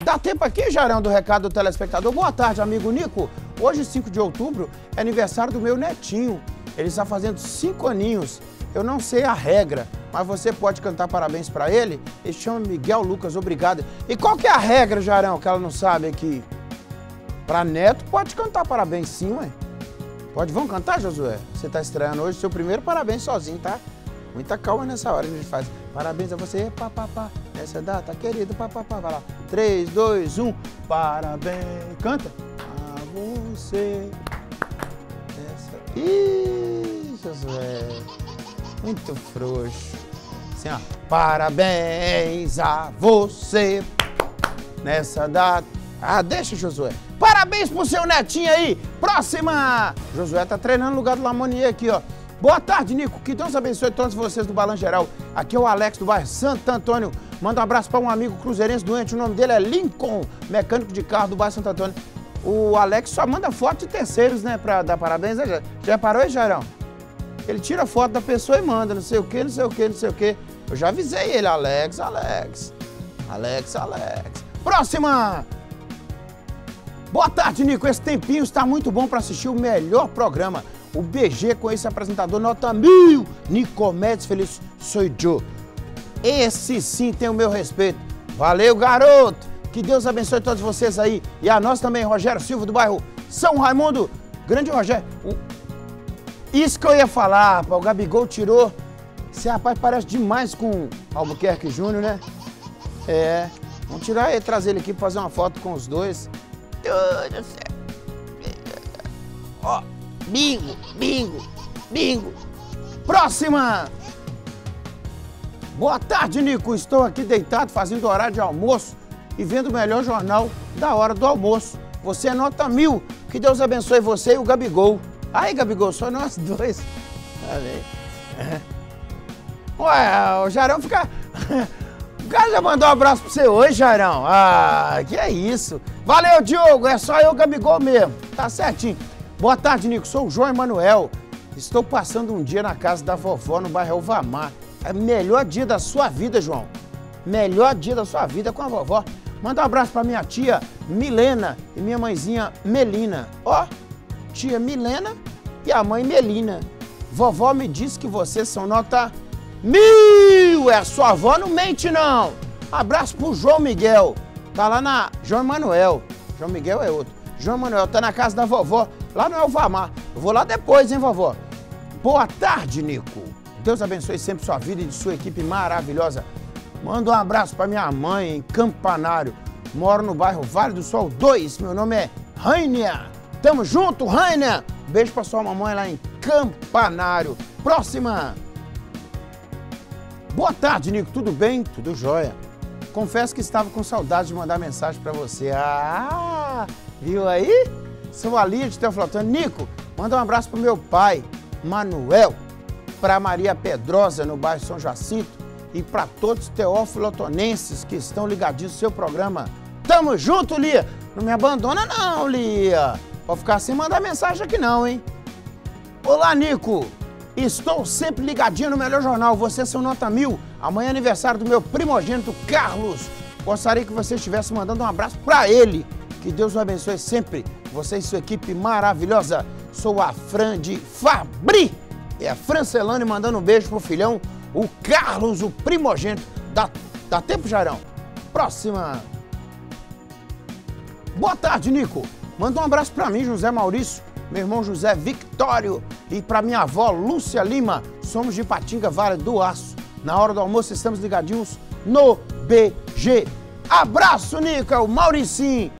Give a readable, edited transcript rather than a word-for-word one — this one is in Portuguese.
Dá tempo aqui, Jarão, do recado do telespectador? Boa tarde, amigo Nico. Hoje, 5 de outubro, é aniversário do meu netinho. Ele está fazendo 5 aninhos. Eu não sei a regra, mas você pode cantar parabéns para ele. Ele chama Miguel Lucas, obrigado. E qual que é a regra, Jarão, que ela não sabe aqui? Para neto, pode cantar parabéns sim, ué. Pode, vamos cantar, Josué? Você está estreando hoje seu primeiro parabéns sozinho, tá? Muita calma nessa hora que a gente faz. Parabéns a você, papapá, nessa data, querido, papapá. Vai lá. 3, 2, 1. Parabéns. Canta. A você. Essa. Ih, Josué. Muito frouxo. Assim, ó. Parabéns a você. Nessa data. Ah, deixa, Josué. Parabéns pro seu netinho aí. Próxima. Josué tá treinando no lugar do Lamonier aqui, ó. Boa tarde, Nico. Que Deus abençoe todos vocês do Balanço Geral. Aqui é o Alex do bairro Santo Antônio. Manda um abraço para um amigo cruzeirense doente. O nome dele é Lincoln, mecânico de carro do bairro Santo Antônio. O Alex só manda foto de terceiros, né, para dar parabéns. Né? Já parou aí, Jarão? Ele tira foto da pessoa e manda, não sei o que, não sei o que, não sei o que. Eu já avisei ele, Alex. Próxima! Boa tarde, Nico. Esse tempinho está muito bom para assistir o melhor programa. O BG com esse apresentador nota 1000. Nicomedes Feliz sou eu. Esse sim tem o meu respeito. Valeu, garoto. Que Deus abençoe todos vocês aí. E a nós também, Rogério Silva, do bairro São Raimundo. Grande Rogério. Isso que eu ia falar, rapaz. O Gabigol tirou. Esse rapaz parece demais com Albuquerque Júnior, né? É. Vamos tirar ele, trazer ele aqui pra fazer uma foto com os dois. Tudo certo. Ó. Bingo. Próxima! Boa tarde, Nico. Estou aqui deitado fazendo horário de almoço e vendo o melhor jornal da hora do almoço. Você é nota 1000. Que Deus abençoe você e o Gabigol. Aí, Gabigol, só nós dois. Valeu. Ué, o Jarão fica... O cara já mandou um abraço pra você hoje, Jarão. Ah, que é isso. Valeu, Diogo. É só eu, Gabigol mesmo. Tá certinho. Boa tarde, Nico. Sou o João Emanuel. Estou passando um dia na casa da vovó no bairro Elvamar. É o melhor dia da sua vida, João. Melhor dia da sua vida com a vovó. Manda um abraço pra minha tia Milena e minha mãezinha Melina. Ó, tia Milena e a mãe Melina. Vovó me disse que vocês são nota 1000. É, sua avó não mente, não. Abraço pro João Miguel. Tá lá na João Emanuel. João Miguel é outro. João Emanuel tá na casa da vovó, lá no Elvamar. Eu vou lá depois, hein, vovó? Boa tarde, Nico. Deus abençoe sempre sua vida e de sua equipe maravilhosa. Manda um abraço pra minha mãe em Campanário. Moro no bairro Vale do Sol 2. Meu nome é Rainer. Tamo junto, Rainer. Beijo pra sua mamãe lá em Campanário. Próxima. Boa tarde, Nico. Tudo bem? Tudo jóia. Confesso que estava com saudade de mandar mensagem pra você. Ah, viu aí? Sou a Lia de Teoflotano. Nico, manda um abraço pro meu pai, Manuel, pra Maria Pedrosa, no bairro São Jacinto, e pra todos os teoflotonenses que estão ligadinhos no seu programa. Tamo junto, Lia. Não me abandona não, Lia. Pode ficar sem mandar mensagem aqui não, hein? Olá, Nico. Estou sempre ligadinho no melhor jornal. Vocês são nota 1000. Amanhã é aniversário do meu primogênito, Carlos. Gostaria que você estivesse mandando um abraço pra ele. Que Deus o abençoe sempre. Você e sua equipe maravilhosa. Sou a Fran de Fabri. É a Francelane mandando um beijo pro filhão, o Carlos, o primogênito. Dá tempo, Jarão? Próxima. Boa tarde, Nico. Manda um abraço pra mim, José Maurício, meu irmão José Victório e pra minha avó Lúcia Lima. Somos de Patinga, Vale do Aço. Na hora do almoço estamos ligadinhos no BG. Abraço, Nico, é o Mauricinho.